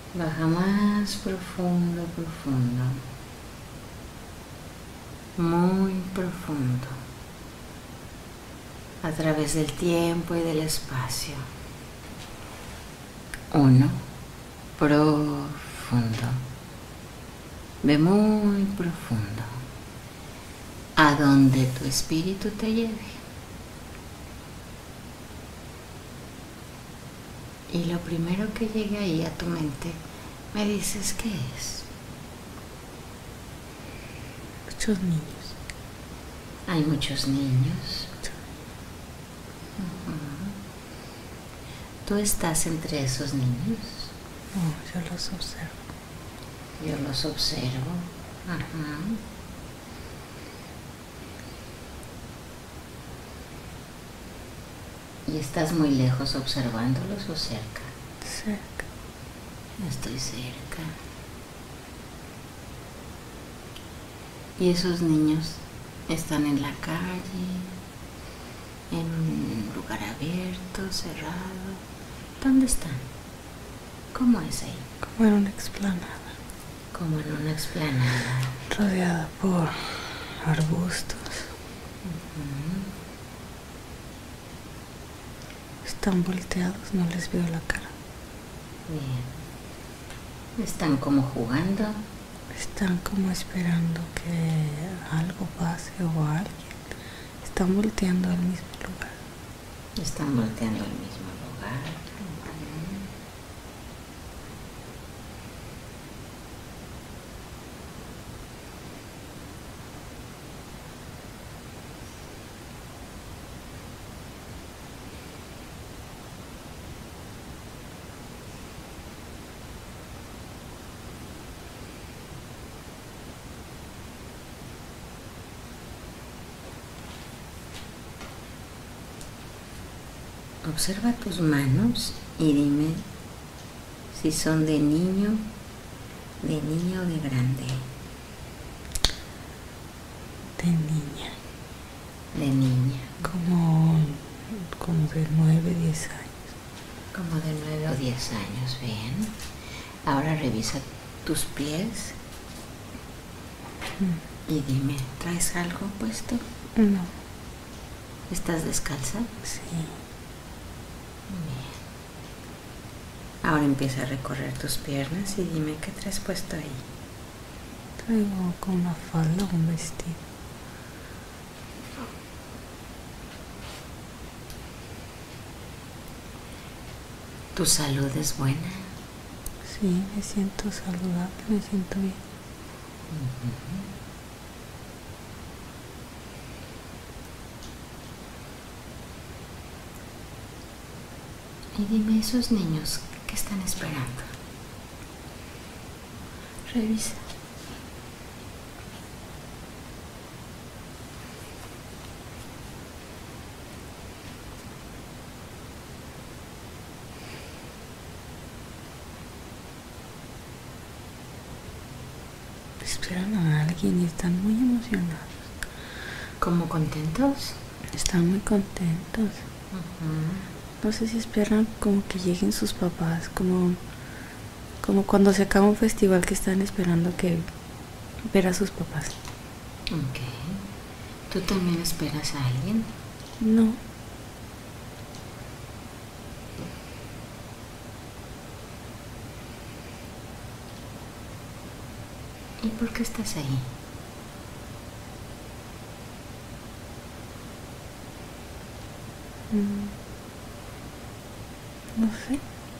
Baja más profundo, profundo. Muy profundo. A través del tiempo y del espacio. 1. Profundo. Ve muy profundo. A donde tu espíritu te lleve. Y lo primero que llegue ahí a tu mente, me dices qué es. Muchos niños. Hay muchos niños. ¿Tú estás entre esos niños? No, yo los observo. Yo los observo. Ajá. ¿Y estás muy lejos observándolos o cerca? Cerca. Estoy cerca. ¿Y esos niños están en la calle, en un lugar abierto, cerrado? ¿Dónde están? ¿Cómo es ahí? Como en una explanada. Como en una explanada. Rodeada por arbustos. Están volteados, no les veo la cara. Bien. ¿Están como jugando? Están como esperando que algo pase o alguien. Están volteando al mismo lugar. Están volteando al mismo lugar. Observa tus manos y dime si son de niño o de grande. De niña. De niña. Como de 9, 10 años. Como de 9 o 10 años, bien. Ahora revisa tus pies y dime, ¿traes algo puesto? No. ¿Estás descalza? Sí. Bien. Ahora empieza a recorrer tus piernas y dime qué traes puesto ahí. Traigo con una falda un vestido. ¿Tu salud es buena? Sí, me siento saludable, me siento bien. Y dime, esos niños, ¿qué están esperando? Revisa. Esperan a alguien y están muy emocionados. ¿Cómo contentos? Están muy contentos. No sé si esperan como que lleguen sus papás, como cuando se acaba un festival que están esperando que ver a sus papás. Ok. ¿Tú también esperas a alguien? No. ¿Y por qué estás ahí? No sé.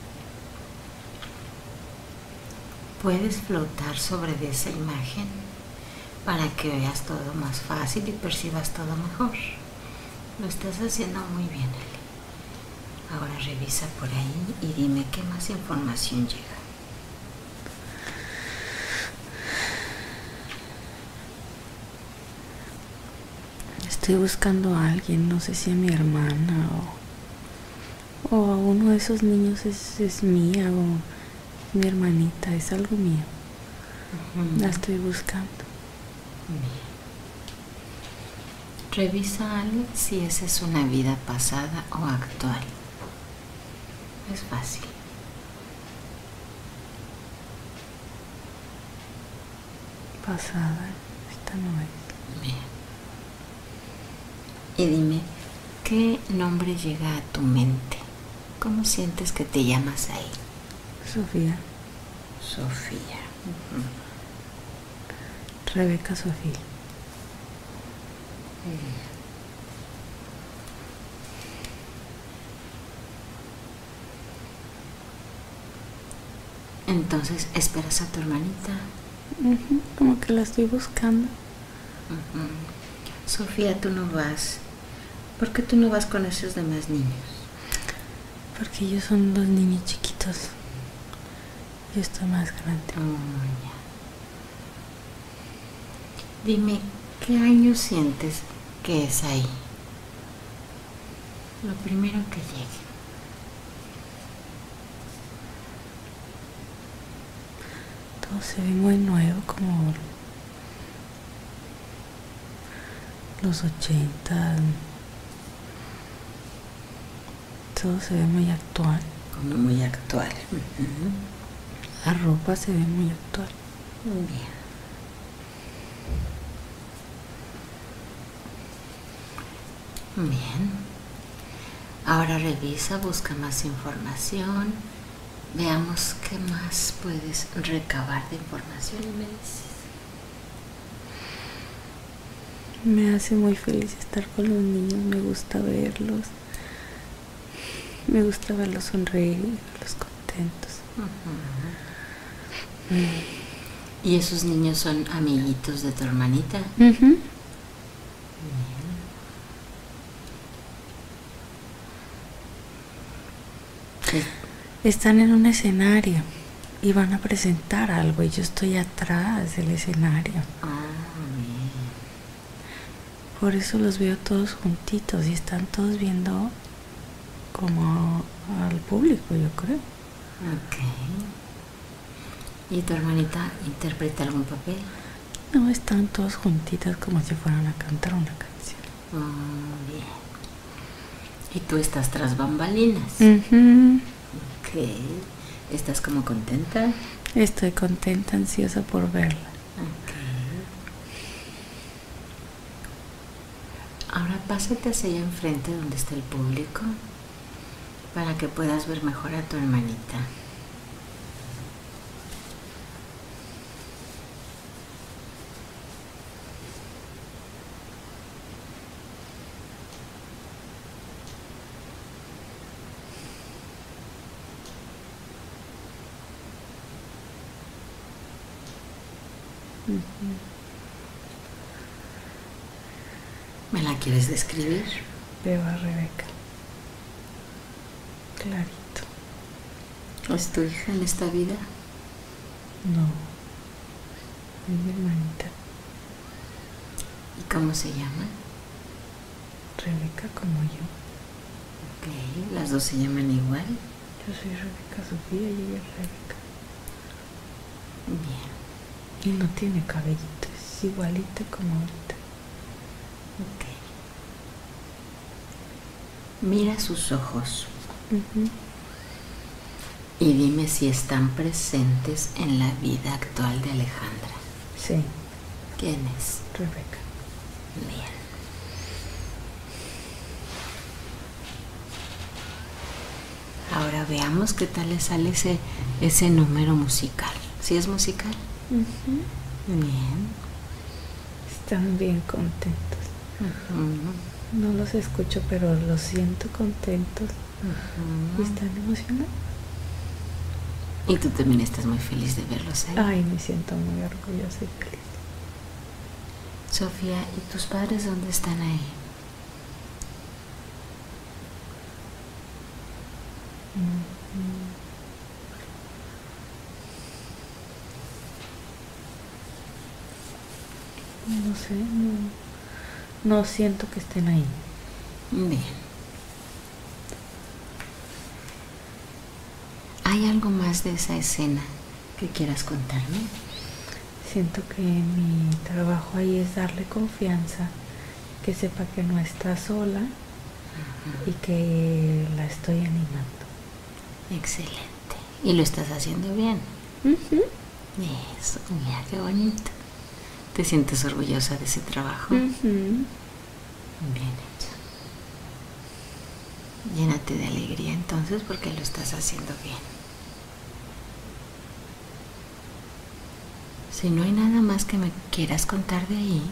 Puedes flotar sobre esa imagen para que veas todo más fácil y percibas todo mejor. Lo estás haciendo muy bien, Eli. Ahora revisa por ahí y dime qué más información llega. Estoy buscando a alguien, no sé si a mi hermana o a uno de esos niños es mía o mi hermanita, es algo mío. La estoy buscando. Bien. Revisa algo si esa es una vida pasada o actual. Es fácil. pasada, esta no es. Bien. Y dime, ¿qué nombre llega a tu mente? ¿Cómo sientes que te llamas ahí? Sofía. Sofía. Rebeca Sofía. Entonces, ¿esperas a tu hermanita? Como que la estoy buscando. Sofía, tú no vas. ¿Por qué tú no vas con esos demás niños? Porque ellos son los niños chiquitos. Yo estoy más grande. Ya. Dime, ¿qué año sientes que es ahí? Lo primero que llegue. Todo se ve muy nuevo, como los 80. Todo se ve muy actual. Como muy actual. La ropa se ve muy actual. Muy bien. Bien. Ahora revisa, busca más información. Veamos qué más puedes recabar de información y me dices. Me hace muy feliz estar con los niños, me gusta verlos. Me gusta verlos sonreír, verlos contentos. ¿Y esos niños son amiguitos de tu hermanita? Están en un escenario y van a presentar algo y yo estoy atrás del escenario. Bien. Por eso los veo todos juntitos y están todos viendo como al público, yo creo. Ok. ¿Y tu hermanita interpreta algún papel? No, están todos juntitos como si fueran a cantar una canción. Bien. ¿Y tú estás tras bambalinas? Ok. ¿Estás como contenta? Estoy contenta, ansiosa por verla. Ok. Ahora pásate hacia allá enfrente donde está el público para que puedas ver mejor a tu hermanita. ¿Me la quieres describir? Veo a Rebeca. Clarito. ¿Es tu hija en esta vida? No. Es mi hermanita. ¿Y cómo se llama? Rebeca como yo. Ok, ¿las dos se llaman igual? Yo soy Rebeca Sofía y ella es Rebeca. Bien. Y no tiene cabellito, es igualita como ahorita. Ok. Mira sus ojos y dime si están presentes en la vida actual de Alejandra. Sí. ¿Quién es? Rebeca. Bien. Ahora veamos qué tal le sale ese número musical. ¿Sí es musical? Bien. Están bien contentos. No los escucho, pero los siento contentos. Y están emocionados. Y tú también estás muy feliz de verlos ahí. Ay, me siento muy orgullosa y feliz. Sofía, ¿y tus padres dónde están ahí? No sé, no siento que estén ahí. Bien. ¿Hay algo más de esa escena que quieras contarme? Siento que mi trabajo ahí es darle confianza, que sepa que no está sola y que la estoy animando. Excelente. Y lo estás haciendo bien. Eso, mira qué bonito. ¿Te sientes orgullosa de ese trabajo? Bien hecho. Llénate de alegría entonces porque lo estás haciendo bien. Si no hay nada más que me quieras contar de ahí,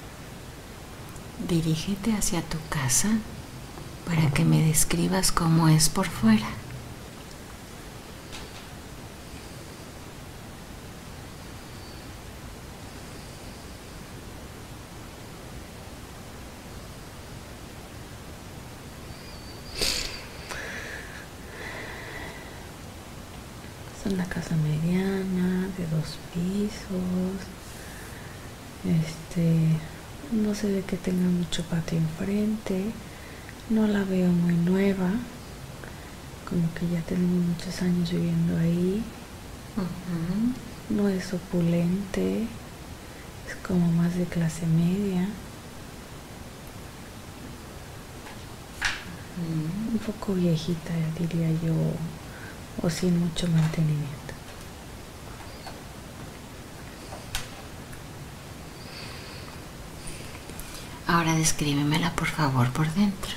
dirígete hacia tu casa para que me describas cómo es por fuera. Es una casa mediana, de 2 pisos. No se ve que tenga mucho patio enfrente. No la veo muy nueva. Como que ya tenemos muchos años viviendo ahí. No es opulente. Es como más de clase media. Un poco viejita, diría yo, o sin mucho mantenimiento. Ahora descríbemela por favor por dentro.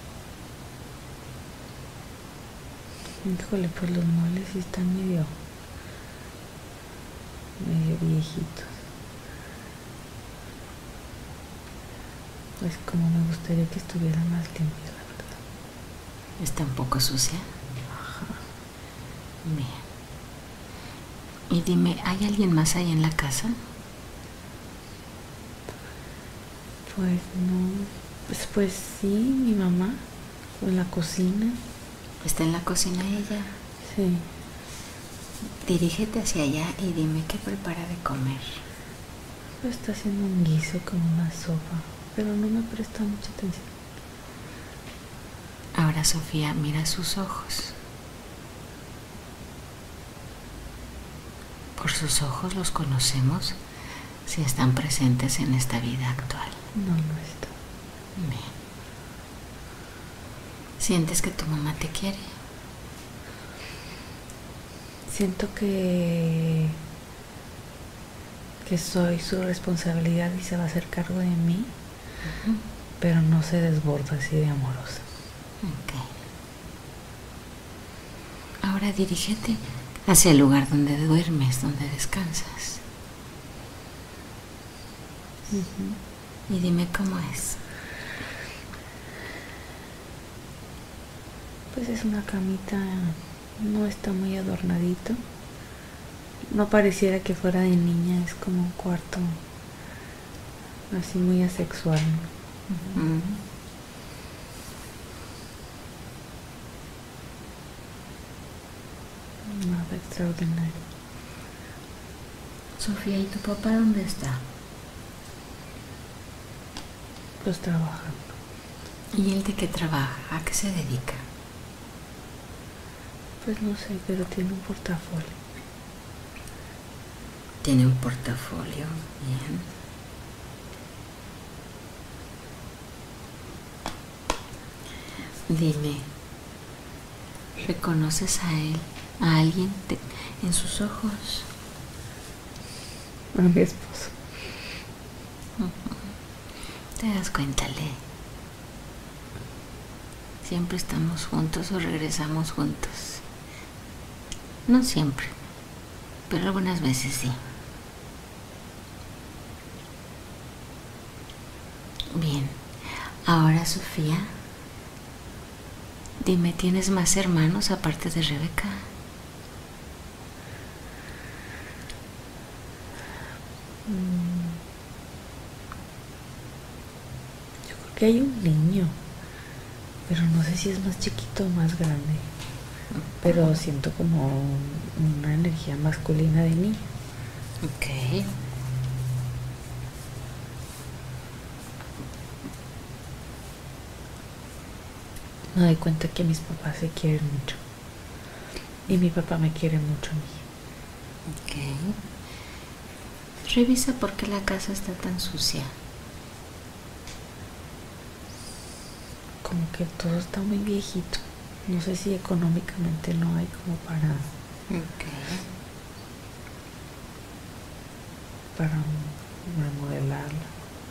Híjole, pues los muebles sí están medio viejitos. Pues como me gustaría que estuvieran más limpios, la verdad. ¿Está un poco sucia? Ajá. Bien. Y dime, ¿hay alguien más ahí en la casa? Pues no. Pues sí, mi mamá. En la cocina. ¿Está en la cocina ella? Sí. Dirígete hacia allá y dime qué prepara de comer. Pues está haciendo un guiso como una sopa, pero no me presta mucha atención. Ahora, Sofía, mira sus ojos. Por sus ojos los conocemos si están presentes en esta vida actual. No, no está. Bien. ¿Sientes que tu mamá te quiere? Siento que soy su responsabilidad y se va a hacer cargo de mí, pero no se desborda así de amorosa. Ok. Ahora dirígete hacia el lugar donde duermes, donde descansas. Y dime cómo es. Pues es una camita, no está muy adornadito. No pareciera que fuera de niña, es como un cuarto así muy asexual. Nada extraordinario. Sofía, ¿y tu papá dónde está? Pues trabajando. ¿Y él de qué trabaja? ¿A qué se dedica? Pues no sé, pero tiene un portafolio. Tiene un portafolio, bien. Dime, ¿reconoces a él, a alguien en sus ojos? A mi esposo. ¿Te das cuenta, Le? Siempre estamos juntos o regresamos juntos. No siempre, pero algunas veces sí. Bien, ahora Sofía, dime, ¿tienes más hermanos aparte de Rebeca? Yo creo que hay un niño, pero no sé si es más chiquito o más grande. Pero siento como una energía masculina de niño. Ok. Me doy cuenta que mis papás se quieren mucho. Y mi papá me quiere mucho a mí. Ok. Revisa por qué la casa está tan sucia. Como que todo está muy viejito. No sé si económicamente no hay como para remodelarla.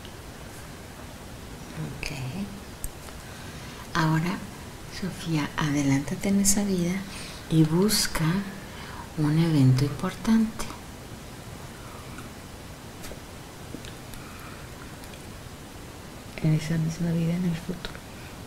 Ok. Ahora, Sofía, adelántate en esa vida y busca un evento importante. En esa misma vida en el futuro.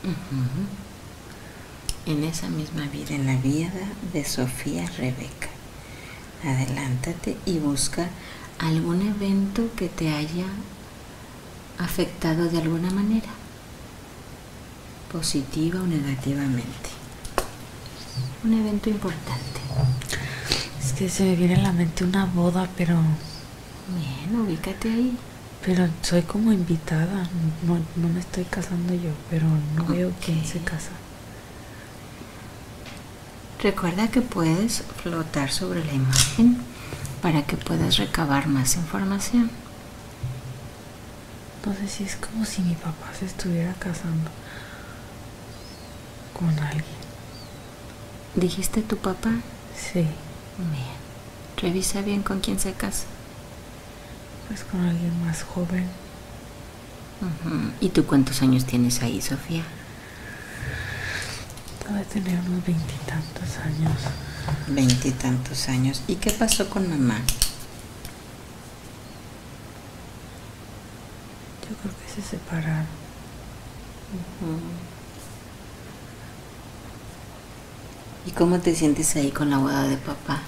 En esa misma vida, en la vida de Sofía Rebeca. Adelántate y busca algún evento que te haya afectado de alguna manera, positiva o negativamente. Un evento importante. Es que se me viene a la mente una boda, pero... Bien, ubícate ahí. Pero soy como invitada, no me estoy casando yo, pero no veo quién se casa. Recuerda que puedes flotar sobre la imagen para que puedas recabar más información. No sé si es como si mi papá se estuviera casando con alguien. ¿Dijiste tu papá? Sí. Bien. Revisa bien con quién se casa. Pues con alguien más joven. ¿Y tú cuántos años tienes ahí, Sofía? Debe tener unos 20 y tantos años. 20 y tantos años. ¿Y qué pasó con mamá? Yo creo que se separaron. ¿Y cómo te sientes ahí con la boda de papá?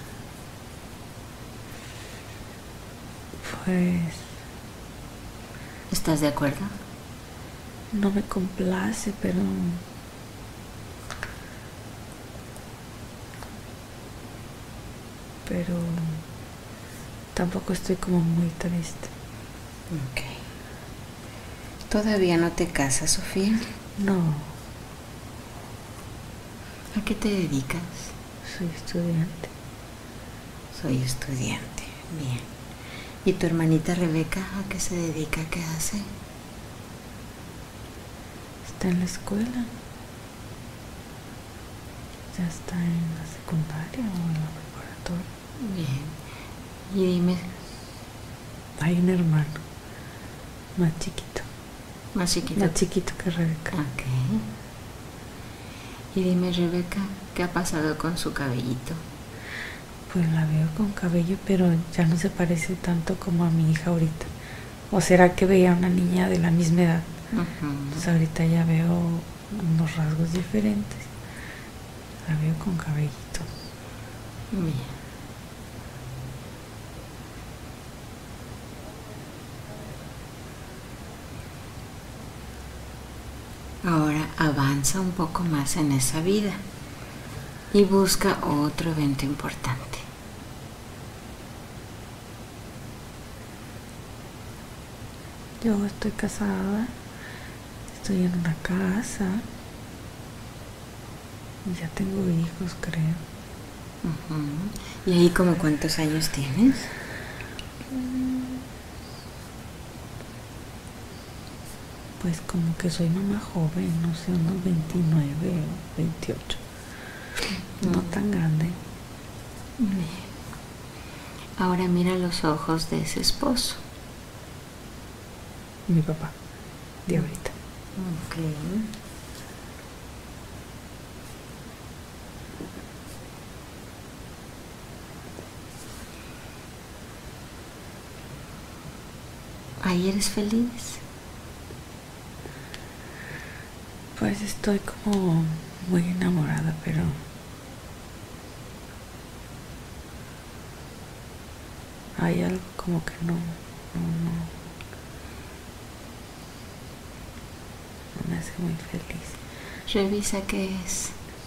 Pues... ¿Estás de acuerdo? No me complace, pero... tampoco estoy como muy triste. Ok. ¿Todavía no te casas, Sofía? No. ¿A qué te dedicas? Soy estudiante. Soy estudiante. Bien. ¿Y tu hermanita Rebeca a qué se dedica? ¿Qué hace? Está en la escuela. Ya está en la secundaria o en la preparatoria. Bien. Y dime... Hay un hermano más chiquito. ¿Más chiquito? Más chiquito que Rebeca. Ok. Y dime, Rebeca, ¿qué ha pasado con su cabellito? Pues la veo con cabello, pero ya no se parece tanto como a mi hija ahorita. ¿O será que veía a una niña de la misma edad? Entonces ahorita ya veo unos rasgos diferentes. La veo con cabellito. Bien. Ahora avanza un poco más en esa vida y busca otro evento importante. Yo estoy casada, estoy en una casa y ya tengo hijos, creo. ¿Y ahí como cuántos años tienes? Pues como que soy mamá joven, no sé, unos 29 o 28. No tan grande. Bien. Ahora mira los ojos de ese esposo. Mi papá, de ahorita. Ok. ¿Ahí eres feliz? Pues estoy como muy enamorada, pero hay algo como que no me hace muy feliz. Revisa qué es.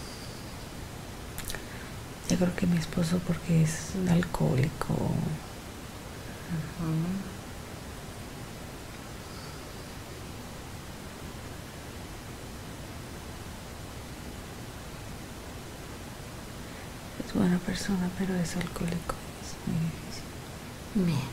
Yo creo que mi esposo, porque es alcohólico. Es buena persona, pero es alcohólico. Es muy difícil. Bien.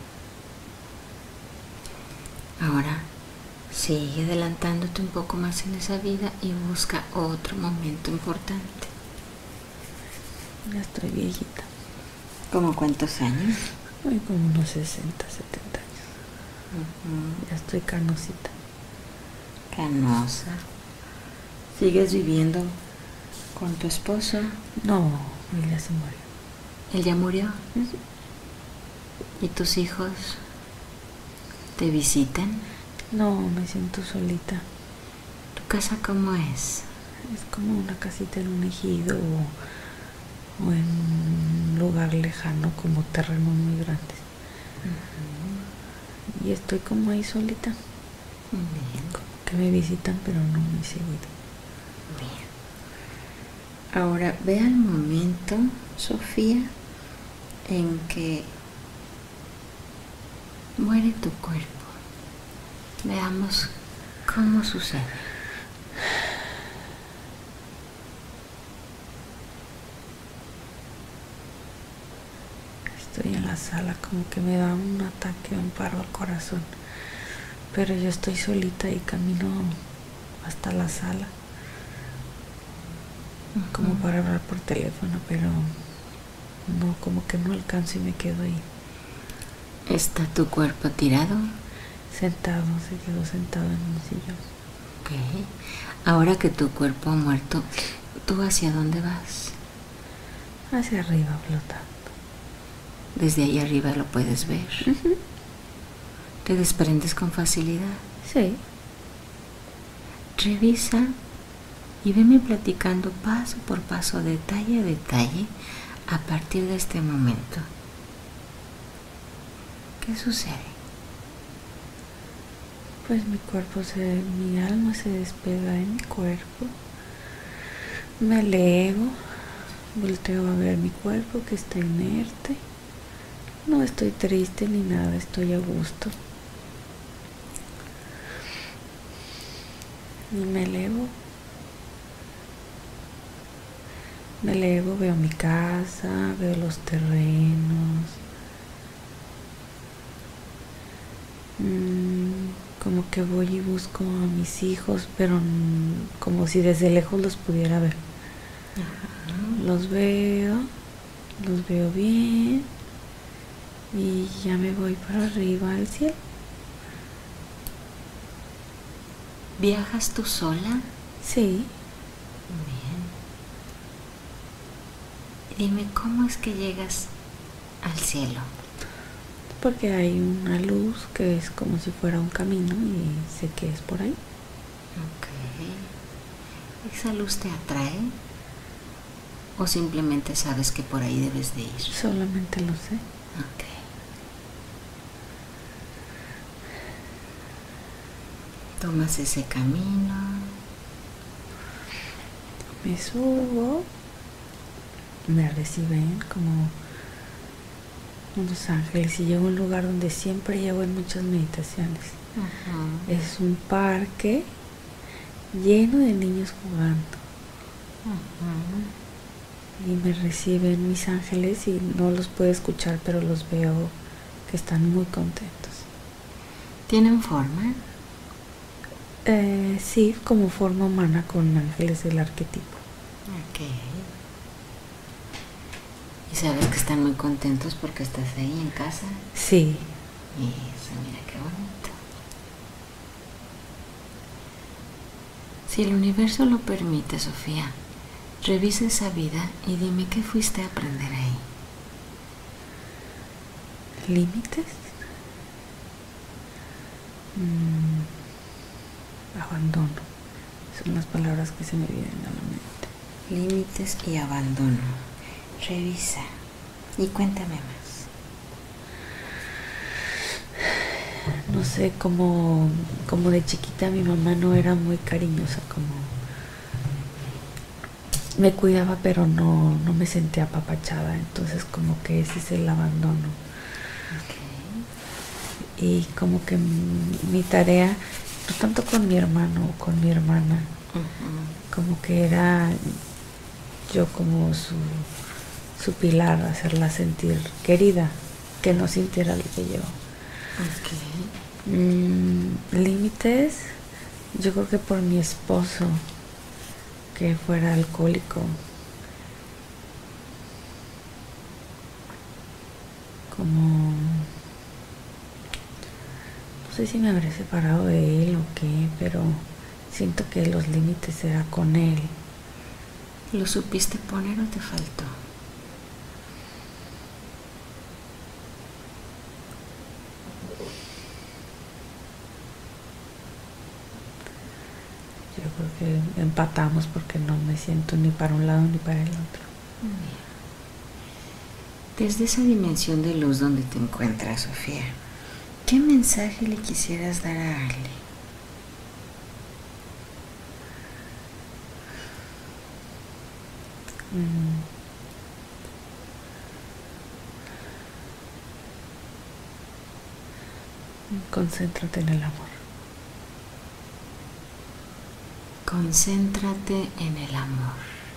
Ahora sigue adelantándote un poco más en esa vida y busca otro momento importante. Ya estoy viejita. ¿Cómo cuántos años? Hay como unos 60, 70 años. Ya estoy canosita. Canosa. ¿Sigues viviendo con tu esposo? No, él ya se murió. ¿Él ya murió? ¿Y tus hijos te visitan? No, me siento solita. ¿Tu casa cómo es? Es como una casita en un ejido o en un lugar lejano, como terrenos muy grandes. Y estoy como ahí solita. Bien. Como que me visitan, pero no muy seguido. Bien. Ahora ve al momento, Sofía, en que muere tu cuerpo. Veamos cómo sucede. Estoy en la sala, como que me da un ataque, un paro al corazón. Pero yo estoy solita y camino hasta la sala. Como para hablar por teléfono, pero no, como que no alcanzo y me quedo ahí. ¿Está tu cuerpo tirado? Sentado, se quedó sentado en un sillón. Ok. Ahora que tu cuerpo ha muerto, ¿tú hacia dónde vas? Hacia arriba, flotando. Desde ahí arriba lo puedes ver. ¿Te desprendes con facilidad? Sí. Revisa y veme platicando paso por paso, detalle a detalle, a partir de este momento. ¿Qué sucede? Pues mi alma se despega de mi cuerpo. Me elevo, volteo a ver mi cuerpo que está inerte. No estoy triste ni nada, estoy a gusto. Y me elevo, veo mi casa, veo los terrenos. Como que voy y busco a mis hijos, pero como si desde lejos los pudiera ver. Los veo bien y ya me voy para arriba al cielo. ¿Viajas tú sola? Sí. Bien. Dime, ¿cómo es que llegas al cielo? Porque hay una luz que es como si fuera un camino y sé que es por ahí. Ok. ¿Esa luz te atrae? ¿O simplemente sabes que por ahí debes de ir? Solamente lo sé. Ok. Tomas ese camino. Me subo, me reciben como unos ángeles y llego a un lugar donde siempre llego en muchas meditaciones. Es un parque lleno de niños jugando. Y me reciben mis ángeles y no los puedo escuchar, pero los veo que están muy contentos. ¿Tienen forma? Sí, como forma humana con ángeles del arquetipo. Ok. ¿Y sabes que están muy contentos porque estás ahí en casa? Sí. Eso, mira qué bonito. Si el universo lo permite, Sofía, revisa esa vida y dime qué fuiste a aprender ahí. ¿Límites? Abandono. Son las palabras que se me vienen a la mente. Límites y abandono. Revisa y cuéntame más. No sé, como de chiquita mi mamá no era muy cariñosa, como me cuidaba pero no me sentía apapachada, entonces como que ese es el abandono. Okay. Y como que mi tarea, no tanto con mi hermano o con mi hermana, como que era yo como su pilar, hacerla sentir querida, que no sintiera lo que yo. Límites, yo creo que por mi esposo, que fuera alcohólico, como No sé si me habré separado de él o qué, pero siento que los límites era con él. ¿Lo supiste poner o te faltó? Yo creo que empatamos porque no me siento ni para un lado ni para el otro. Bien. Desde esa dimensión de luz donde te encuentras, Sofía, ¿qué mensaje le quisieras dar a Ale? Concéntrate en el amor. Concéntrate en el amor.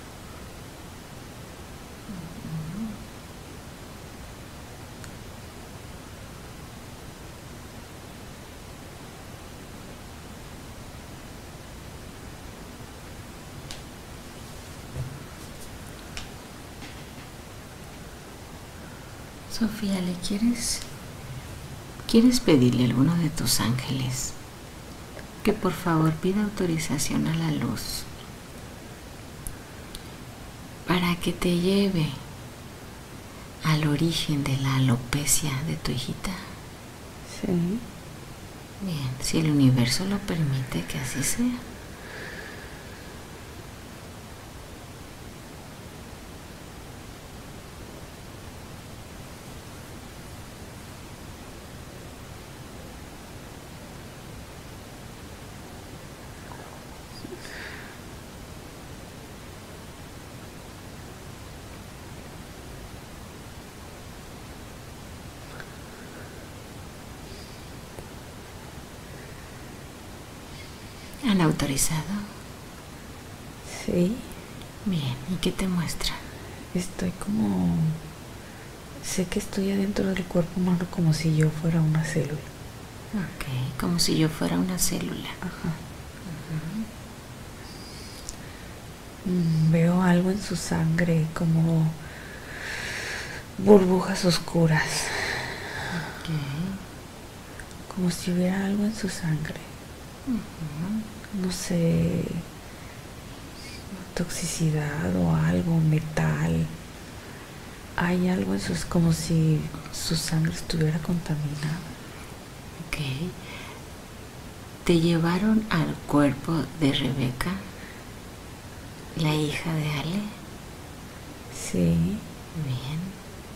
Sofía, ¿le quieres pedirle a alguno de tus ángeles que por favor pida autorización a la luz para que te lleve al origen de la alopecia de tu hijita? Sí. Bien, si el universo lo permite, que así sea. ¿Han autorizado? Sí. Bien, ¿y qué te muestra? Estoy como... Sé que estoy adentro del cuerpo humano como si yo fuera una célula. Ok, como si yo fuera una célula. Ajá. Veo algo en su sangre, como burbujas oscuras. Ok. Como si hubiera algo en su sangre. No sé, toxicidad o algo, metal. Hay algo en sus, como si su sangre estuviera contaminada. Ok. ¿Te llevaron al cuerpo de Rebeca, la hija de Ale? Sí. Bien.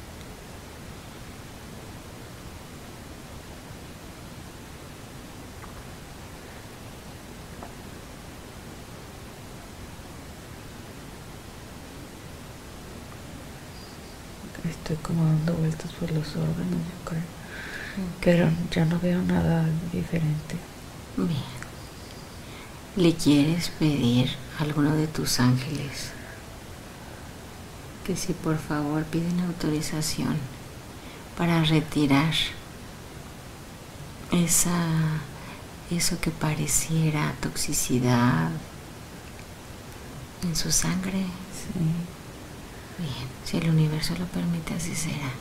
Estoy como dando vueltas por los órganos, yo creo. Pero ya no veo nada diferente. Bien. ¿Le quieres pedir a alguno de tus ángeles que si por favor piden autorización para retirar eso que pareciera toxicidad en su sangre? Sí. Bien, si el universo lo permite, así será.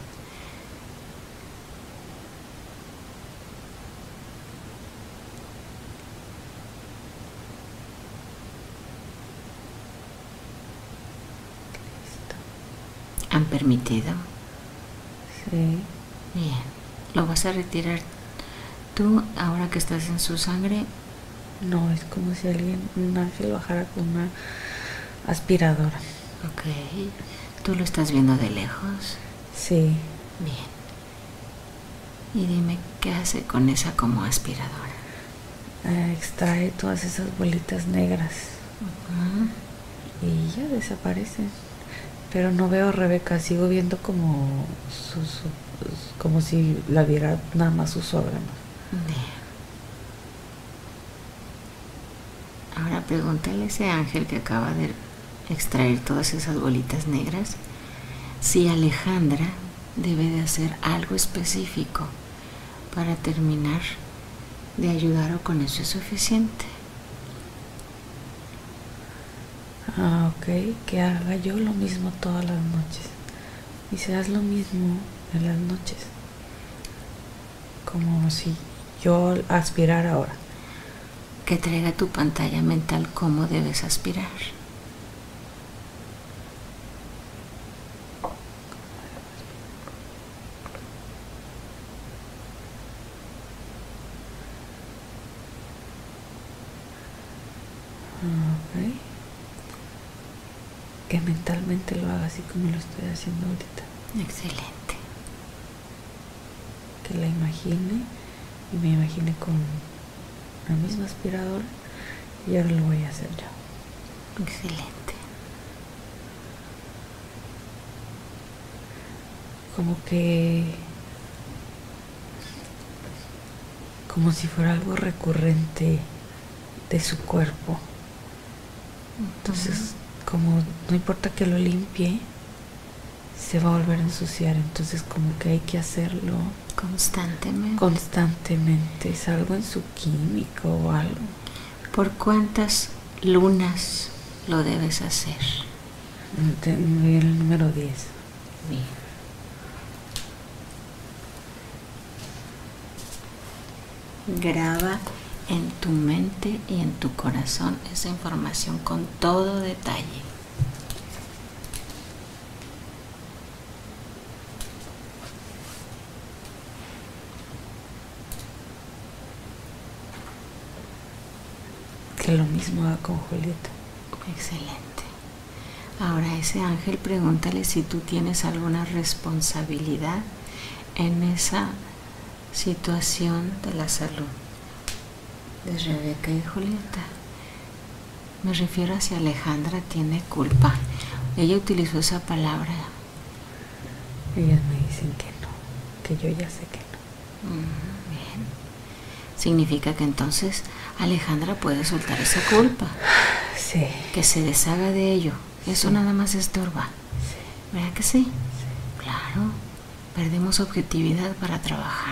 Listo. ¿Han permitido? Sí. Bien. ¿Lo vas a retirar tú ahora que estás en su sangre? No, es como si un ángel bajara con una aspiradora. Ok. ¿Tú lo estás viendo de lejos? Sí. Bien. Y dime, ¿qué hace con esa como aspiradora? Extrae todas esas bolitas negras y ya desaparecen. Pero no veo a Rebeca, sigo viendo como como si la viera nada más sus órganos. Bien. Ahora pregúntale a ese ángel que acaba de extraer todas esas bolitas negras si Alejandra debe de hacer algo específico para terminar de ayudar o con eso es suficiente. Ok, que haga yo lo mismo todas las noches y seas lo mismo en las noches, como si yo aspirar ahora. Que traiga tu pantalla mental cómo debes aspirar. Okay. Que mentalmente lo haga así como lo estoy haciendo ahorita. Excelente. Que la imagine y me imagine con la misma aspiradora y ahora lo voy a hacer yo. Excelente. Como si fuera algo recurrente de su cuerpo. Entonces, como no importa que lo limpie, se va a volver a ensuciar. Entonces, como que hay que hacerlo constantemente. Es algo en su químico o algo. ¿Por cuántas lunas lo debes hacer? El número 10. Bien. Graba en tu mente y en tu corazón esa información con todo detalle. Que lo mismo haga con Julieta. Excelente. Ahora ese ángel, pregúntale si tú tienes alguna responsabilidad en esa situación de la salud de Rebeca y Julieta. Me refiero a si Alejandra tiene culpa. Ella utilizó esa palabra. Ellas me dicen que no, que yo ya sé que no. Bien. Significa que entonces Alejandra puede soltar esa culpa. Sí. Que se deshaga de ello. Eso nada más estorba. Sí. ¿Verdad que sí? Sí. Claro. Perdemos objetividad para trabajar.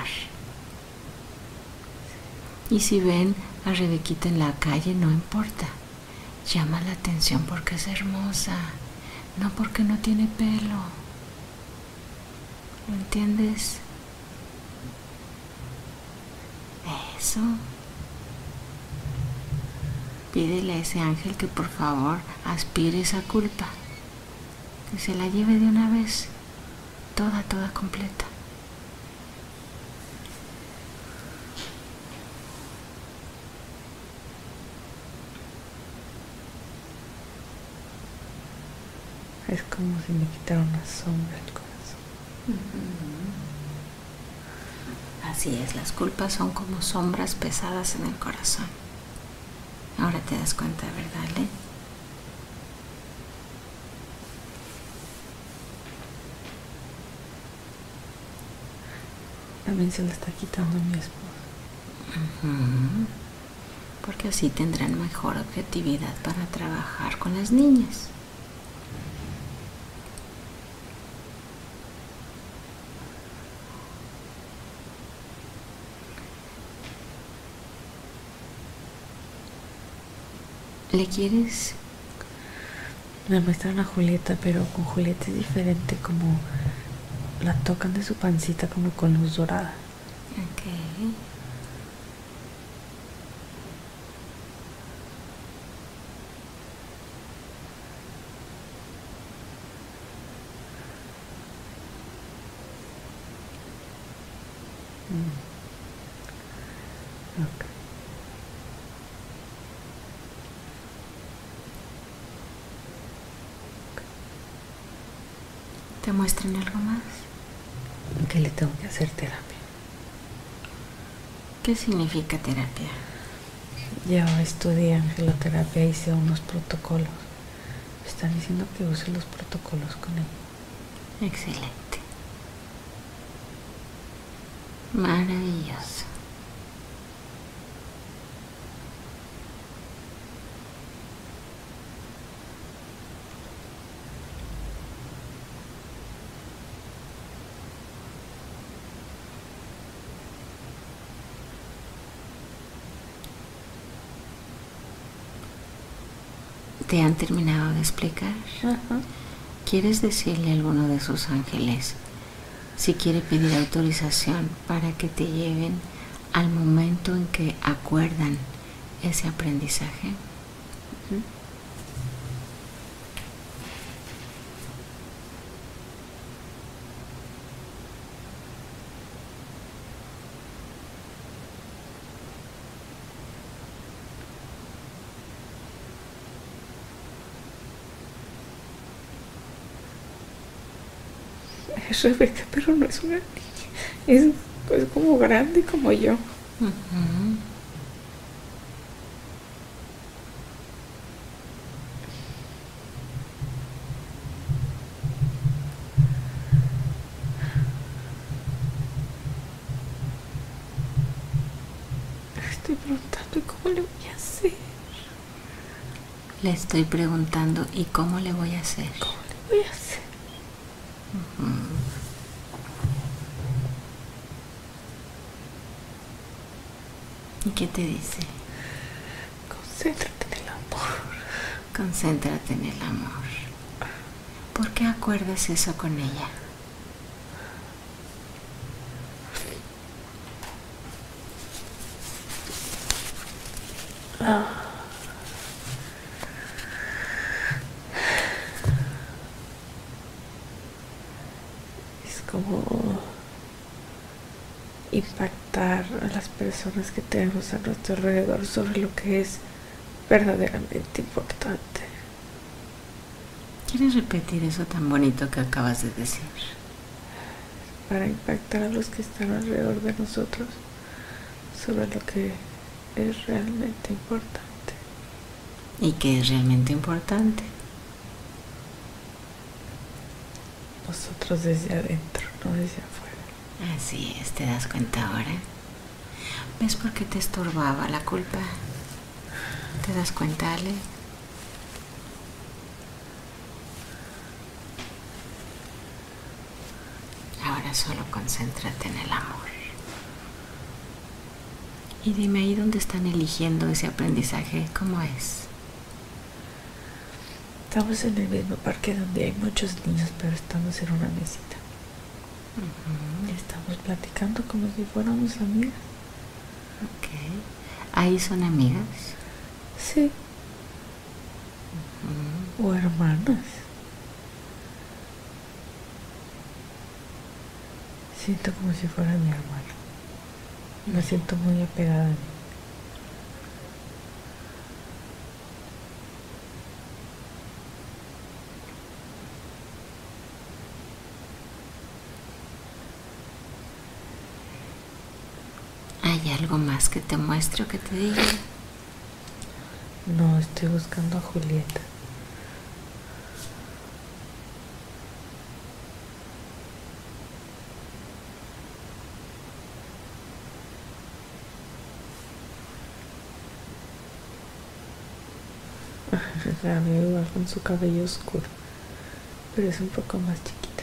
Y si ven a Rebequita en la calle, no importa. Llama la atención porque es hermosa, no porque no tiene pelo. ¿Lo entiendes? Eso. Pídele a ese ángel que por favor aspire esa culpa. Que se la lleve de una vez. Toda completa. Es como si me quitara una sombra del corazón. Así es, las culpas son como sombras pesadas en el corazón. Ahora te das cuenta, ¿verdad, Ale? También se la está quitando mi esposo. Porque así tendrán mejor objetividad para trabajar con las niñas. ¿Le quieres? Me muestran a Julieta, pero con Julieta es diferente, como la tocan de su pancita como con luz dorada. Ok. Ok. ¿Te muestran algo más? Que le tengo que hacer terapia. ¿Qué significa terapia? Yo estudié angeloterapia, hice unos protocolos. Me están diciendo que use los protocolos con él. Excelente. Maravilloso. ¿Te han terminado de explicar? Ajá. ¿Quieres decirle a alguno de sus ángeles si quiere pedir autorización para que te lleven al momento en que acuerdan ese aprendizaje, es Rebeca, pero no es una niña. Es como grande como yo. Estoy preguntando, ¿y cómo le voy a hacer? Le estoy preguntando, ¿y cómo le voy a hacer? ¿Cómo le voy a hacer? ¿Y qué te dice? Concéntrate en el amor. Concéntrate en el amor. ¿Por qué acuerdas eso con ella? Es como impactar a las personas que tenemos a nuestro alrededor sobre lo que es verdaderamente importante. ¿Quieres repetir eso tan bonito que acabas de decir? Para impactar a los que están alrededor de nosotros sobre lo que es realmente importante. ¿Y qué es realmente importante? Nosotros desde adentro, no desde afuera. Así es, ¿te das cuenta ahora? ¿Ves por qué te estorbaba la culpa? ¿Te das cuenta, Ale? Ahora solo concéntrate en el amor. Y dime ahí dónde están eligiendo ese aprendizaje, ¿cómo es? Estamos en el mismo parque donde hay muchos niños, pero estamos en una mesita. Estamos platicando como si fuéramos amigas. Ok. ¿Ahí son amigas? Sí. O hermanas. Siento como si fuera mi hermano. Me siento muy apegada a mí. ¿Hay algo más que te muestre o que te diga? No, estoy buscando a Julieta. La veo igual con su cabello oscuro, pero es un poco más chiquita.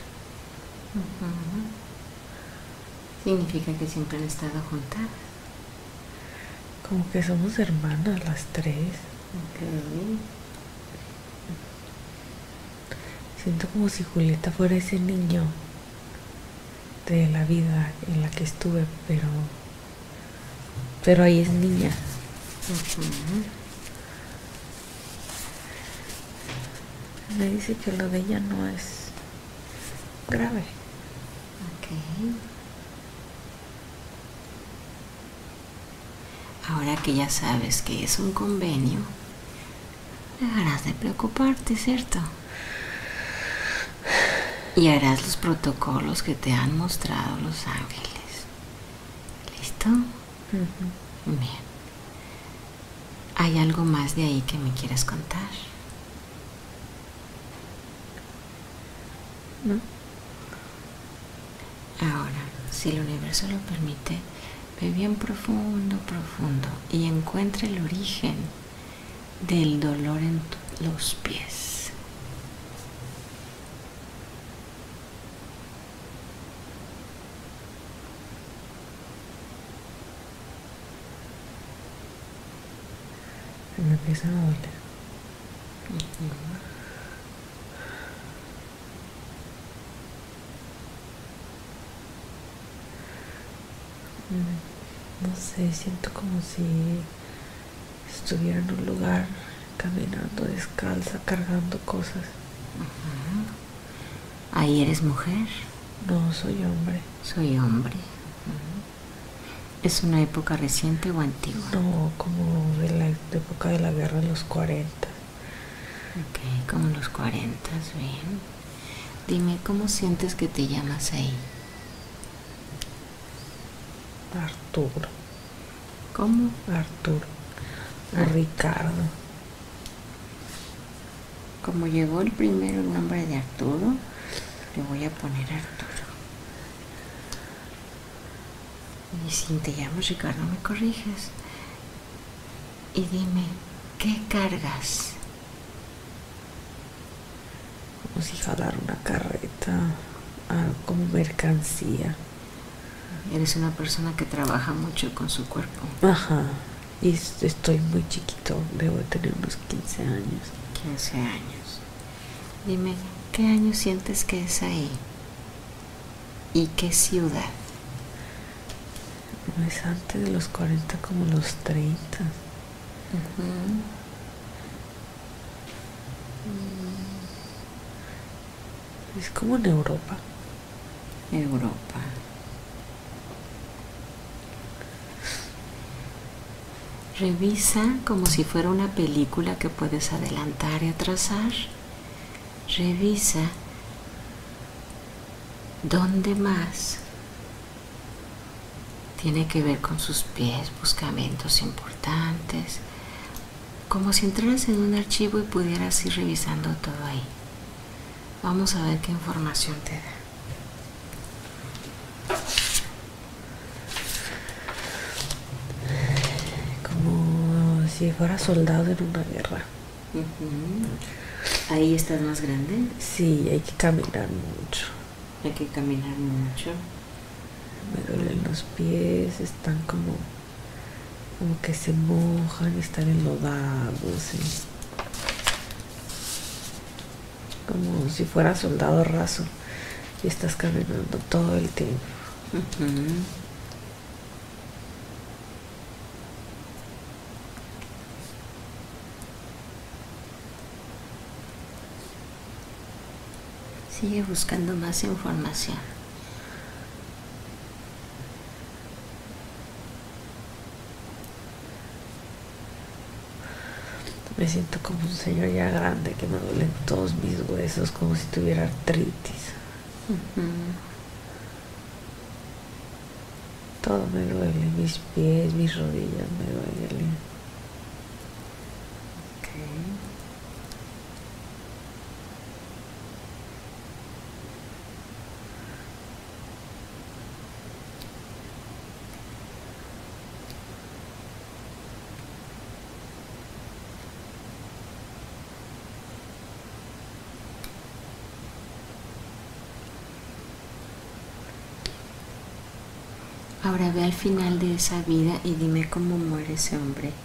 Significa que siempre han estado juntas. Como que somos hermanas las tres. Ok. Siento como si Julieta fuera ese niño de la vida en la que estuve, pero ahí es niña. Me dice que lo de ella no es grave. Ok. Ahora que ya sabes que es un convenio, dejarás de preocuparte, ¿cierto? Y harás los protocolos que te han mostrado los ángeles. ¿Listo? Bien. ¿Hay algo más de ahí que me quieras contar? ¿No? Ahora, si el universo lo permite, ve bien profundo, profundo y encuentra el origen del dolor en los pies. Me empieza a doler. no sé, siento como si estuviera en un lugar caminando descalza, cargando cosas. ¿Ahí eres mujer? No, soy hombre. Soy hombre. ¿Es una época reciente o antigua? No, como de la época de la guerra de los 40. Ok, como los 40, bien. Dime, ¿cómo sientes que te llamas ahí? Arturo. ¿Cómo? Arturo. O Ricardo. Como llegó el primero el nombre de Arturo, le voy a poner Arturo. Y si te llamas Ricardo, me corriges. Y dime, ¿qué cargas? Como si jalara una carreta, algo como mercancía. Eres una persona que trabaja mucho con su cuerpo. Ajá. Y estoy muy chiquito, debo de tener unos 15 años. 15 años. Dime, ¿qué año sientes que es ahí? ¿Y qué ciudad? No es antes de los 40, como los 30. Es como en Europa. Europa. Revisa como si fuera una película que puedes adelantar y atrasar. Revisa dónde más tiene que ver con sus pies, buscamientos importantes, como si entraras en un archivo y pudieras ir revisando todo ahí. Vamos a ver qué información te da. Como si fuera soldado en una guerra. Ahí estás más grande. Sí, hay que caminar mucho. Hay que caminar mucho. Me duelen los pies, están como que se mojan, están enlodados, ¿sí? Como si fuera soldado raso y estás caminando todo el tiempo. Sigue buscando más información. Me siento como un señor ya grande, que me duelen todos mis huesos, como si tuviera artritis. Todo me duele, mis pies, mis rodillas me duelen. Ahora ve al final de esa vida y dime cómo muere ese hombre.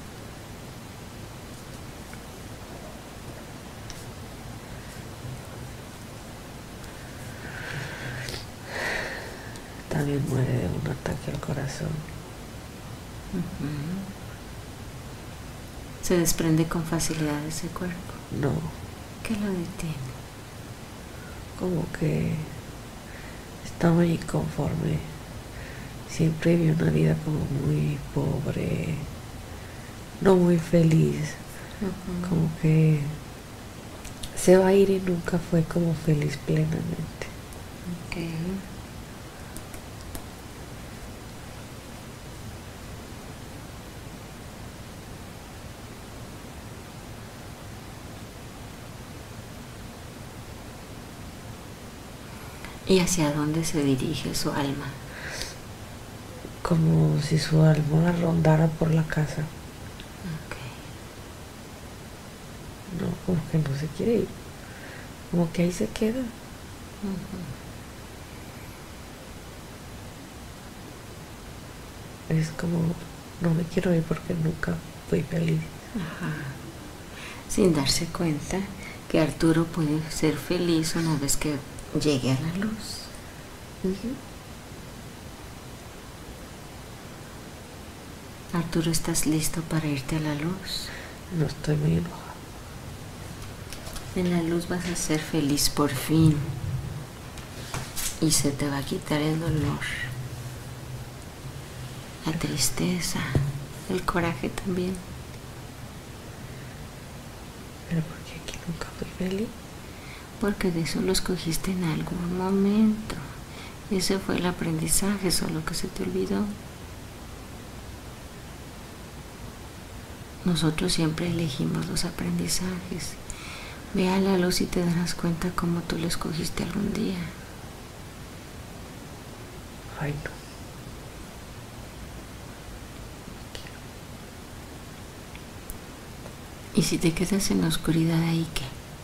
También muere de un ataque al corazón. Se desprende con facilidad de ese cuerpo. No. ¿Qué lo detiene? Como que está muy inconforme. Siempre vivió una vida como muy pobre, no muy feliz. Como que se va a ir y nunca fue como feliz plenamente. ¿Y hacia dónde se dirige su alma? Como si su alma rondara por la casa. No, como que no se quiere ir. Como que ahí se queda. Es como, no me quiero ir porque nunca fui feliz. Sin darse cuenta que Arturo puede ser feliz una vez que llegue a la luz. Arturo, ¿estás listo para irte a la luz? No estoy muy enojado. En la luz vas a ser feliz por fin. Y se te va a quitar el dolor, la tristeza, el coraje también. ¿Pero por qué aquí nunca fui feliz? Porque de eso lo escogiste en algún momento. Ese fue el aprendizaje, solo que se te olvidó. Nosotros siempre elegimos los aprendizajes. Ve a la luz y te darás cuenta cómo tú lo escogiste algún día. Ay, no. Y si te quedas en la oscuridad ahí, ¿qué?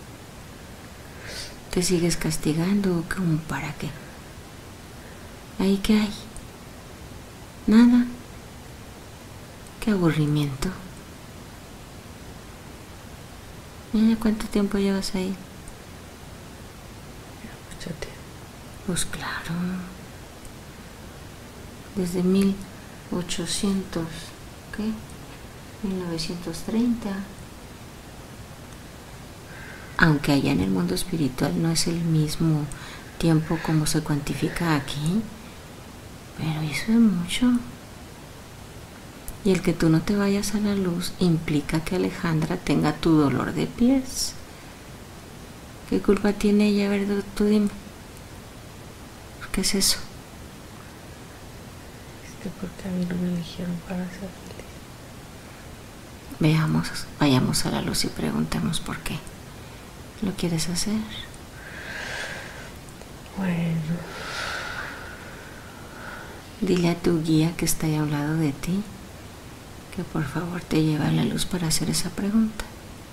¿Te sigues castigando o cómo para qué? ¿Ahí qué hay? Nada. Qué aburrimiento. Mira, ¿cuánto tiempo llevas ahí? Mucho tiempo. Pues claro. Desde 1800, ¿qué? 1930. Aunque allá en el mundo espiritual no es el mismo tiempo como se cuantifica aquí, pero eso es mucho. Y el que tú no te vayas a la luz implica que Alejandra tenga tu dolor de pies. ¿Qué culpa tiene ella? A ver, tú dime. ¿Qué es eso? Es que porque a mí no me eligieron para ser feliz. Vayamos a la luz y preguntemos por qué. ¿Lo quieres hacer? Bueno. Dile a tu guía que está ahí a un lado de ti que por favor te lleve a la luz para hacer esa pregunta.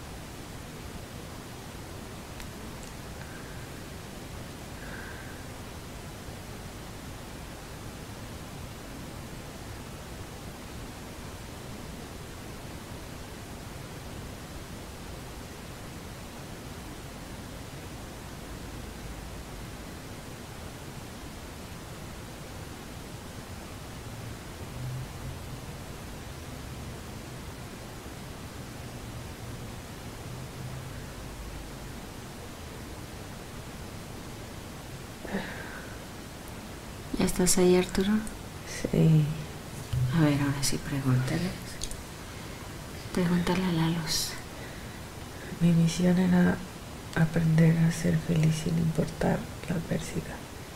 ¿Ya estás ahí, Arturo? Sí. A ver, ahora sí, pregúntale. Pregúntale a la luz. Mi misión era aprender a ser feliz sin importar la adversidad.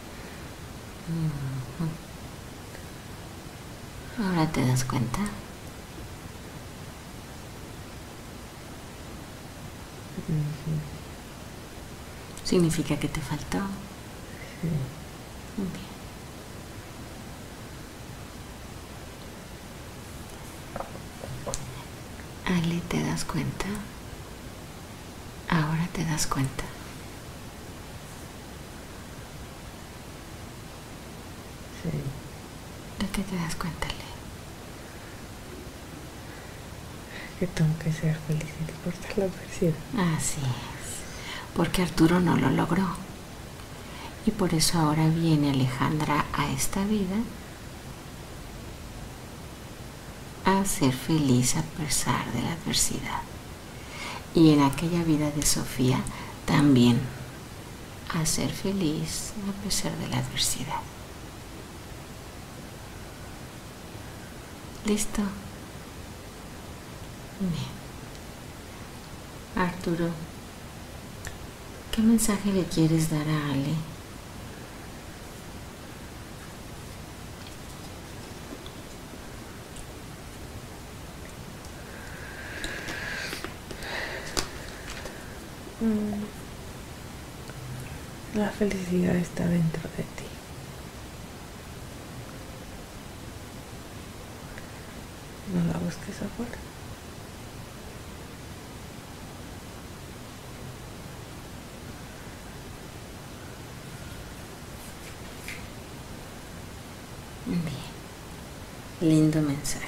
Ahora te das cuenta. Significa que te faltó. Sí. Muy bien. Ale, ¿te das cuenta? Ahora te das cuenta. Sí. ¿De qué te das cuenta, Ale? Que tengo que ser feliz sin importar la adversidad. Así es. Porque Arturo no lo logró. Y por eso ahora viene Alejandra a esta vida a ser feliz a pesar de la adversidad. Y en aquella vida de Sofía también a ser feliz a pesar de la adversidad. ¿Listo? Bien. Arturo, ¿qué mensaje le quieres dar a Ale? La felicidad está dentro de ti. No la busques afuera. Bien. Lindo mensaje.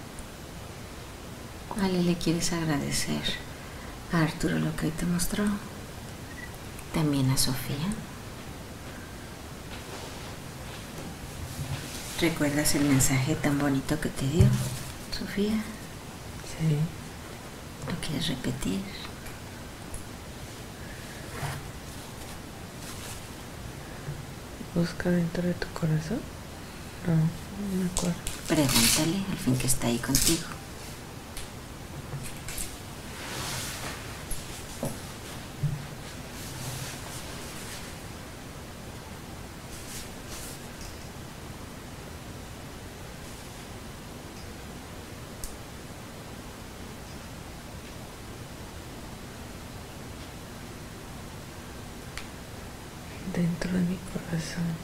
Ale, ¿le quieres agradecer a Arturo lo que hoy te mostró? También a Sofía. ¿Recuerdas el mensaje tan bonito que te dio? Sofía? Sí. ¿Lo quieres repetir? Busca dentro de tu corazón. No me acuerdo. Pregúntale al fin que está ahí contigo. Dentro de mi corazón.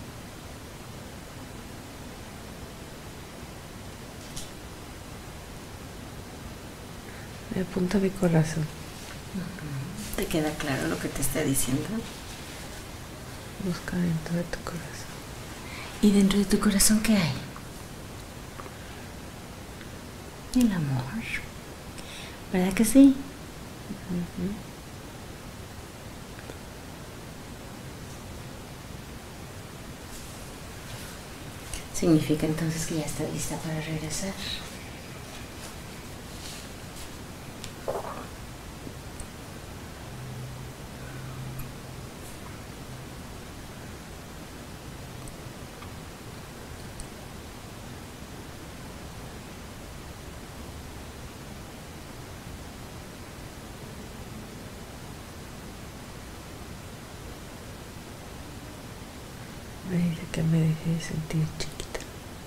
Me apunta mi corazón. ¿Te queda claro lo que te está diciendo? Busca dentro de tu corazón. ¿Y dentro de tu corazón qué hay? El amor. ¿Verdad que sí? Significa entonces que ya está lista para regresar. Me dice que me deje de sentir chiquita.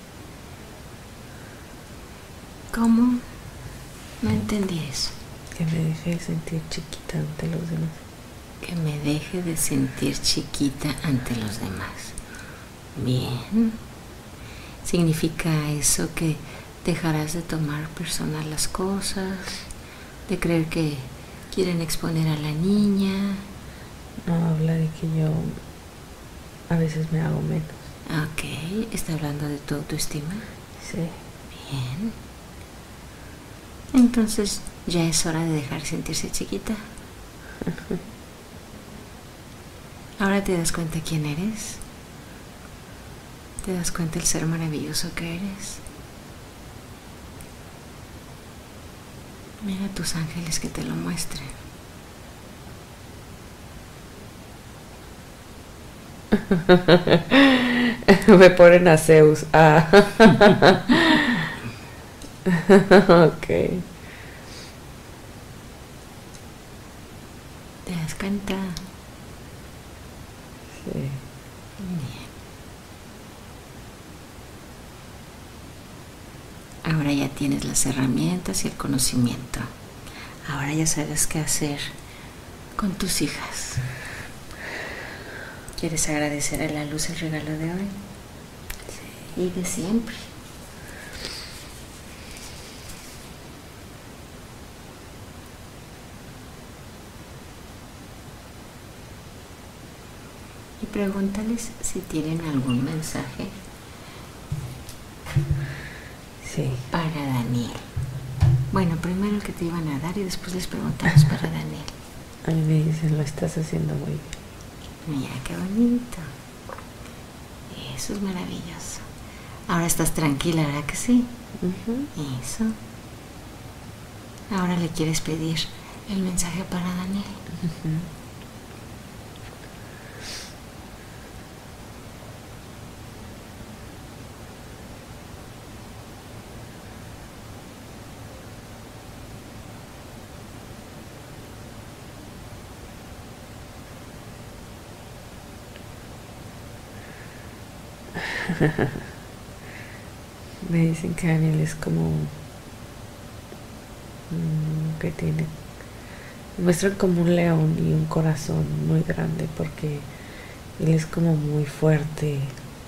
¿Cómo? No entendí eso. Que me deje de sentir chiquita ante los demás. Que me deje de sentir chiquita ante los demás. Bien. ¿Significa eso que dejarás de tomar personal las cosas? ¿De creer que quieren exponer a la niña? No, habla de que yo a veces me hago menos. Ok. ¿Está hablando de tu autoestima? Sí. Bien. Entonces ya es hora de dejar sentirse chiquita. Ahora te das cuenta quién eres. ¿Te das cuenta el ser maravilloso que eres? Mira a tus ángeles que te lo muestren. Me ponen a Zeus. Ok. ¿Te das cuenta? Sí. Bien. Ahora ya tienes las herramientas y el conocimiento. Ahora ya sabes qué hacer con tus hijas. ¿Quieres agradecer a la luz el regalo de hoy? Sí. Y de siempre. Y pregúntales si tienen algún mensaje Sí. para Daniel. Bueno, primero el que te iban a dar y después les preguntamos para Daniel. A mí me dicen, lo estás haciendo muy bien. Mira qué bonito. Eso es maravilloso. Ahora estás tranquila, ¿verdad que sí? Eso. Ahora le quieres pedir el mensaje para Daniel. Me dicen que Daniel es como que tiene, muestran como un león y un corazón muy grande, porque él es como muy fuerte,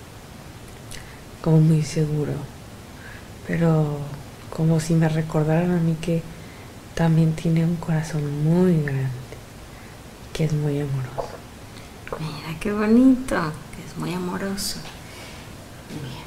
como muy seguro, pero como si me recordaran a mí que también tiene un corazón muy grande, que es muy amoroso. Mira qué bonito, que es muy amoroso. Bien.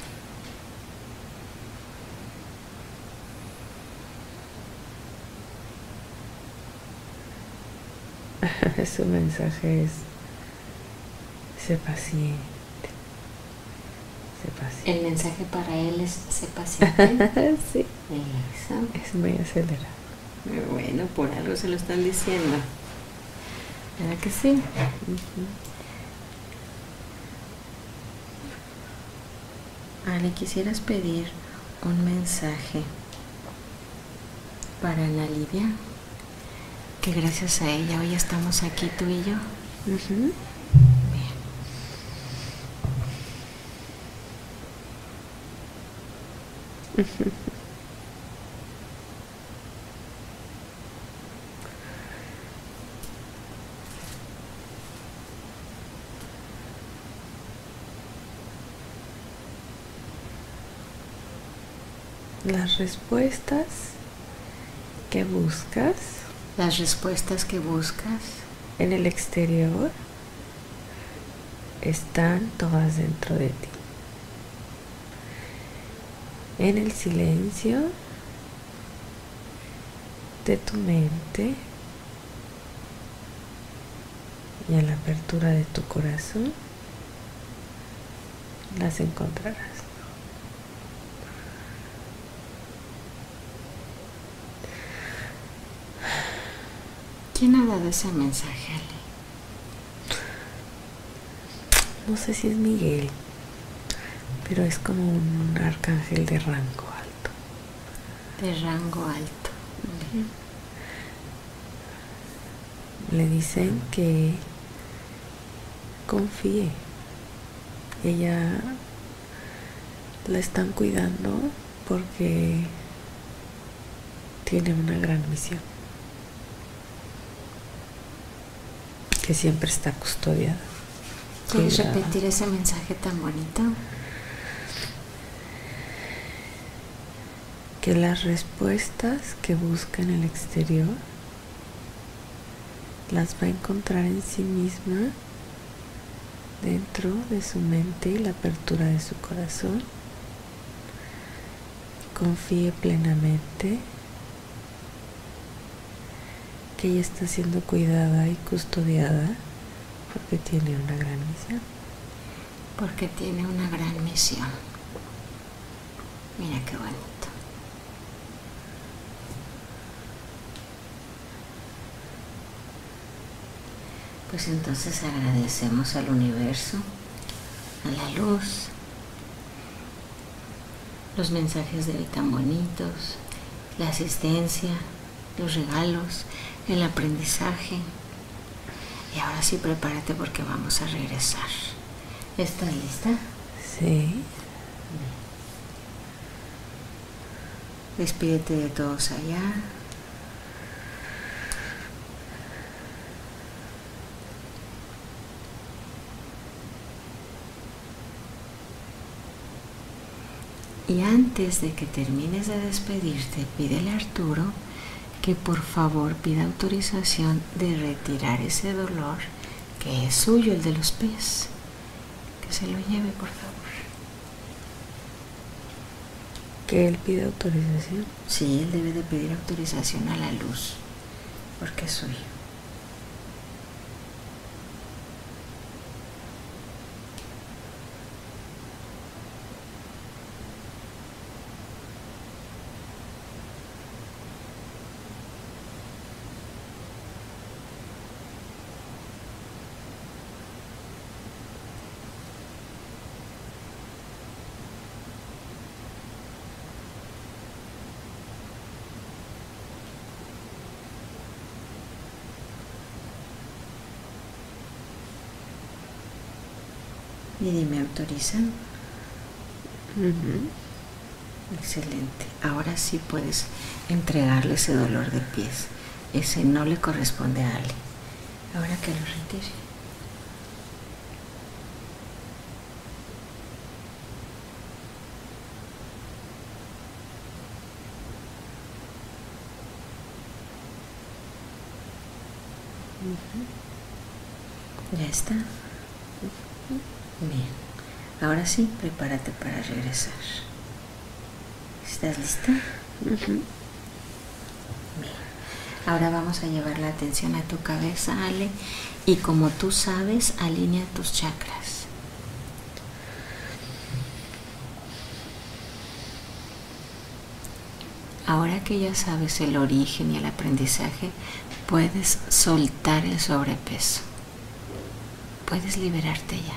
Su mensaje es: sé paciente, sé paciente. El mensaje para él es sé paciente. Sí. Eso. Es muy acelerado. Bueno, por algo se lo están diciendo. ¿Verdad que sí? Ale, ¿quisieras pedir un mensaje para Ana Lidia? Que gracias a ella hoy estamos aquí tú y yo. Bien. Las respuestas que buscas. Las respuestas que buscas En el exterior están todas dentro de ti. En el silencio de tu mente y en la apertura de tu corazón las encontrarás. ¿Quién ha dado ese mensaje, Ale? No sé si es Miguel, pero es como un arcángel de rango alto. De rango alto. Le dicen que confíe. Ella la están cuidando porque tiene una gran misión. Que siempre está custodiada. ¿Puedes repetir ese mensaje tan bonito? Que las respuestas que busca en el exterior las va a encontrar en sí misma, dentro de su mente y la apertura de su corazón. Confíe plenamente que ella está siendo cuidada y custodiada porque tiene una gran misión. Porque tiene una gran misión. Mira qué bonito. Pues entonces agradecemos al universo, a la luz, los mensajes de hoy tan bonitos, la asistencia, los regalos, el aprendizaje. Y ahora sí prepárate porque vamos a regresar. ¿Estás lista? Sí. Despídete de todos allá. Y antes de que termines de despedirte, pídele a Arturo que por favor pida autorización de retirar ese dolor que es suyo, el de los pies. Que se lo lleve, por favor. Que él pide autorización. Sí, él debe de pedir autorización a la luz, porque es suyo. Y dime, ¿autorizan? Excelente. Ahora sí puedes entregarle ese dolor de pies. Ese no le corresponde a Ale. Ahora que lo retire. Ya está. Bien. Ahora sí, prepárate para regresar. ¿Estás lista? Bien. Ahora vamos a llevar la atención a tu cabeza, Ale, y como tú sabes, alinea tus chakras. Ahora que ya sabes el origen y el aprendizaje, puedes soltar el sobrepeso. Puedes liberarte ya.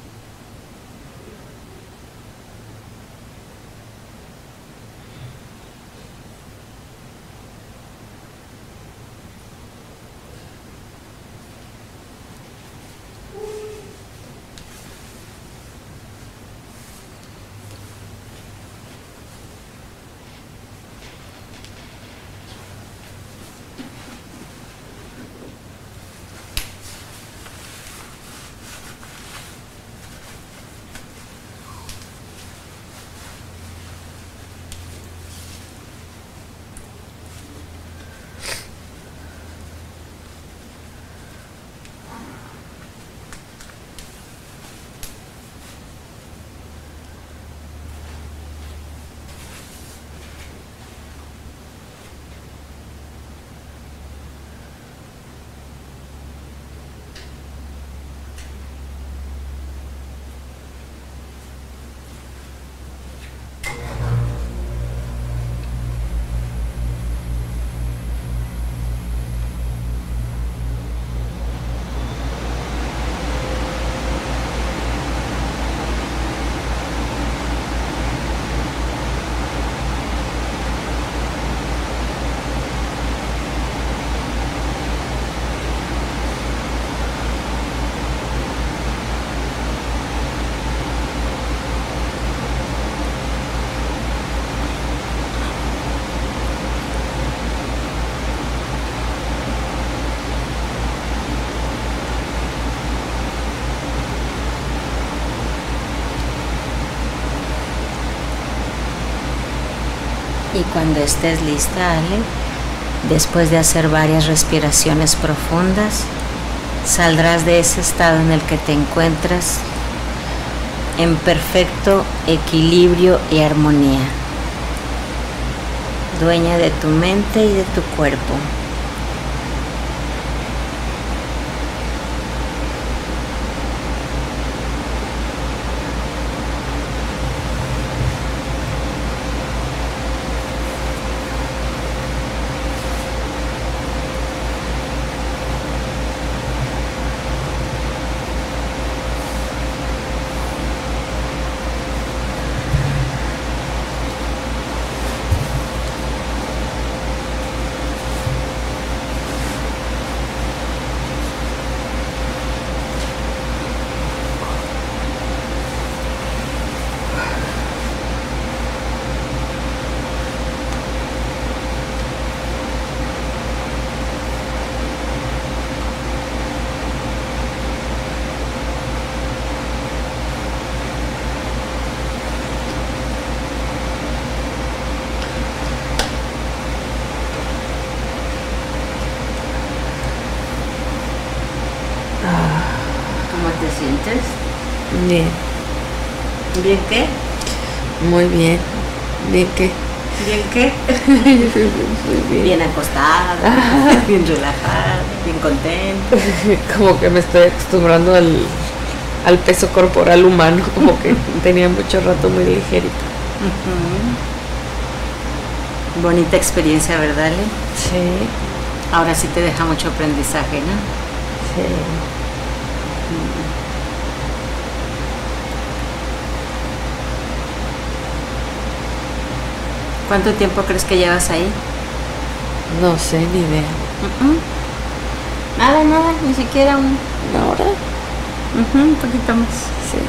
Y cuando estés lista, Ale, después de hacer varias respiraciones profundas, saldrás de ese estado en el que te encuentras en perfecto equilibrio y armonía, dueña de tu mente y de tu cuerpo. ¿Cómo te sientes? Bien. ¿Bien qué? Muy bien. ¿Bien qué? ¿Bien qué? Muy bien. Bien acostada, bien relajada, bien contenta. Como que me estoy acostumbrando al peso corporal humano, como que tenía mucho rato muy ligerito. Bonita experiencia, ¿verdad, Ale? Sí, Ahora sí te deja mucho aprendizaje, ¿no? sí. ¿Cuánto tiempo crees que llevas ahí? No sé, ni idea. Nada, ni siquiera ¿Una hora? un poquito más. Sí.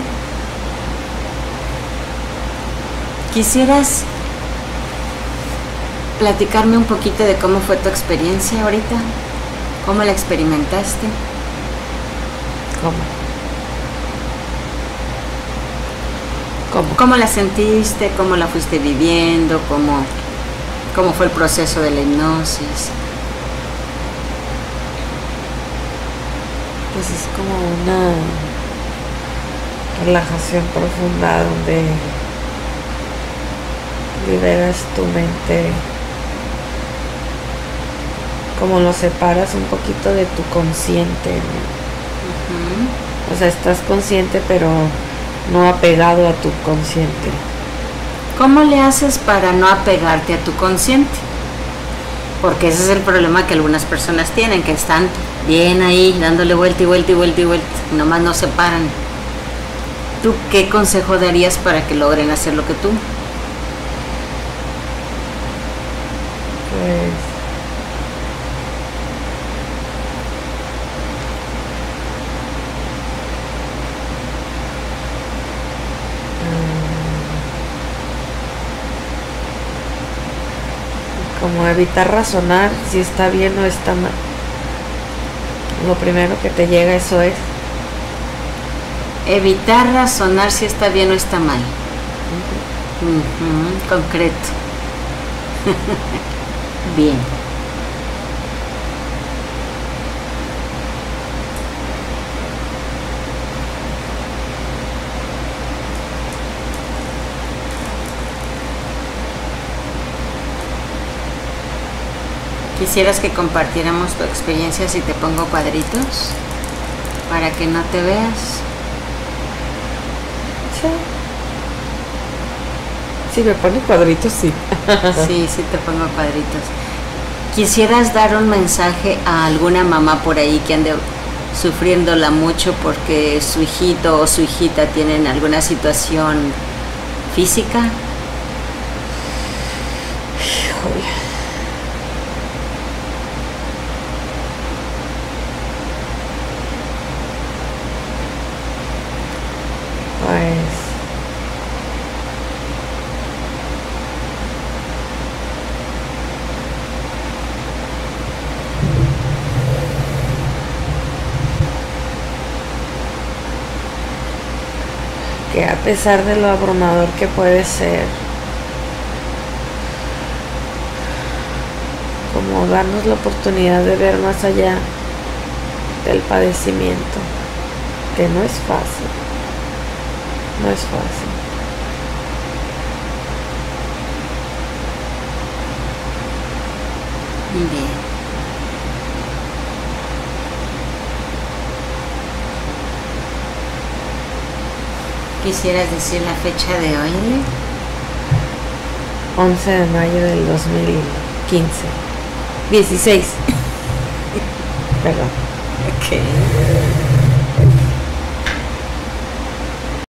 ¿Quisieras platicarme un poquito de cómo fue tu experiencia ahorita? ¿Cómo la experimentaste? ¿Cómo? ¿Cómo? ¿Cómo la sentiste? ¿Cómo la fuiste viviendo? ¿Cómo fue el proceso de la hipnosis? Pues es como una relajación profunda donde liberas tu mente, como lo separas un poquito de tu consciente, ¿no? O sea, estás consciente pero no apegado a tu consciente. ¿Cómo le haces para no apegarte a tu consciente? Porque ese es el problema que algunas personas tienen, que están bien ahí, dándole vuelta y vuelta y vuelta y vuelta, y nomás no se paran. ¿Tú qué consejo darías para que logren hacer lo que tú? Pues como evitar razonar si está bien o está mal. Lo primero que te llega, eso es. Evitar razonar si está bien o está mal. Concreto. Bien. ¿Quisieras que compartiéramos tu experiencia si te pongo cuadritos? Para que no te veas. Sí. Si me pone cuadritos, sí. Sí te pongo cuadritos. ¿Quisieras dar un mensaje a alguna mamá por ahí que ande sufriéndola mucho porque su hijito o su hijita tienen alguna situación física? Híjole. Pues que a pesar de lo abrumador que puede ser, como darnos la oportunidad de ver más allá del padecimiento, que no es fácil, no es fácil. Bien. ¿Quisieras decir la fecha de hoy? 11 de mayo del 2015. 16. Perdón. Ok.